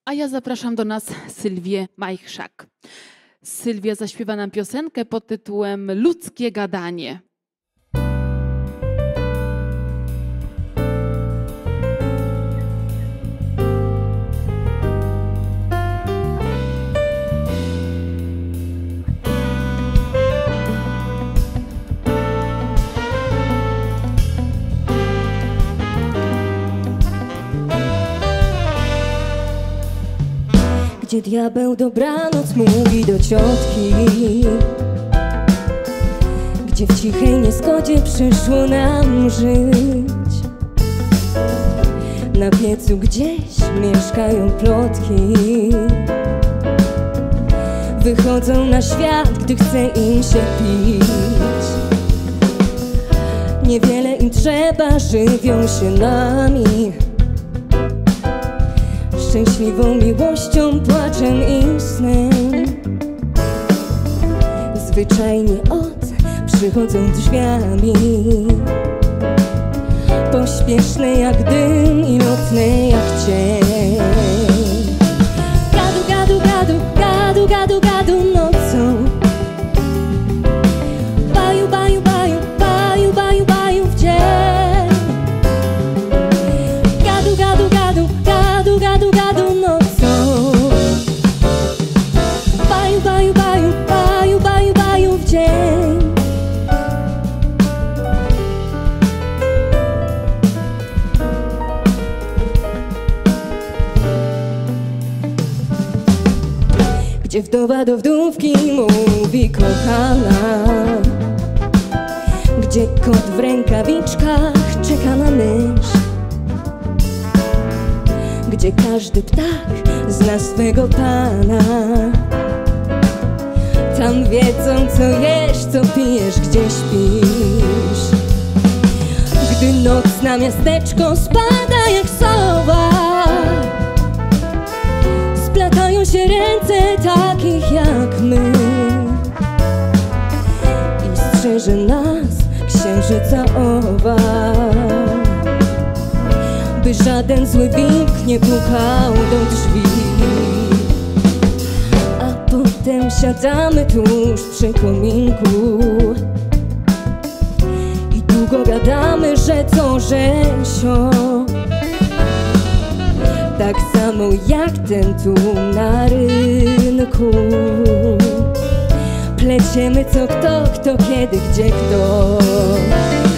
A ja zapraszam do nas Sylwię Majchrzak. Sylwia zaśpiewa nam piosenkę pod tytułem Ludzkie gadanie. Gdzie diabeł dobranoc mówi do ciotki, gdzie w cichej niezgodzie przyszło nam żyć. Na piecu gdzieś mieszkają plotki, wychodzą na świat, gdy chce im się pić. Niewiele im trzeba, żywią się nami, szczęśliwą miłością, płaczem i snem. Zwyczajnie przychodzą drzwiami, pośpieszne jak dym i lotne jak cień. Gadu, gadu, gadu, gadu, gadu, gadu nocą. Baju, baju, baju, baju, baju, baju w dzień. Gadu, gadu, gadu, gadu, gadu, gadu nocą. Baju, baju, baju, baju, baju, baju w dzień. Gdzie wdowa do wdówki mówi kochana, gdzie kot w rękawiczkach czeka na mysz, gdzie każdy ptak zna swego pana. Tam wiedzą, co jesz, co pijesz, gdzie śpisz. Gdy noc na miasteczko spada jak sowa, splatają się ręce takich jak my i strzeże nas księżyca owa, by żaden zły wilk nie pukał do drzwi. A potem siadamy tuż przy kominku i długo gadamy, że co, że sio. Tak samo jak ten tu na rynku. Pleciemy co kto, kto kiedy, gdzie kto.